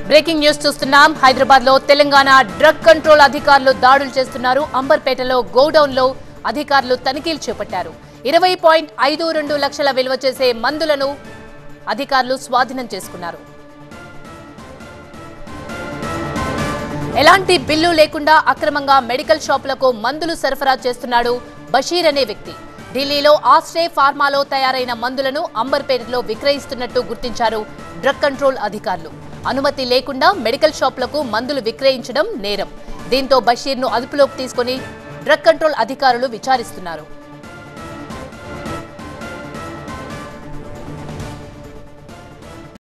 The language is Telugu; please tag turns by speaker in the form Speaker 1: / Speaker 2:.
Speaker 1: బ్రేకింగ్ న్యూస్ చూస్తున్నాం. హైదరాబాద్ లో తెలంగాణ డ్రగ్ కంట్రోల్ అధికారులు దాడులు చేస్తున్నారు. అంబర్పేటలో గోడౌన్ లో అధికారులు తనిఖీలు చేపట్టారు. 20.52 లక్షల విలువ చేసే మందులను అధికారులు స్వాధీనం చేసుకున్నారు. ఎలాంటి బిల్లు లేకుండా అక్రమంగా మెడికల్ షాపులకు మందులు సరఫరా చేస్తున్నాడు బషీర్ అనే వ్యక్తి. ఢిల్లీలో ఆస్ట్రే ఫార్మాలో తయారైన మందులను అంబర్పేటలో విక్రయిస్తున్నట్టు గుర్తించారు డ్రగ్ కంట్రోల్ అధికారులు. అనుమతి లేకుండా మెడికల్ షాపులకు మందులు విక్రయించడం నేరం. దీంతో బషీర్ను అదుపులోకి తీసుకుని డ్రగ్ కంట్రోల్ అధికారులు విచారిస్తున్నారు.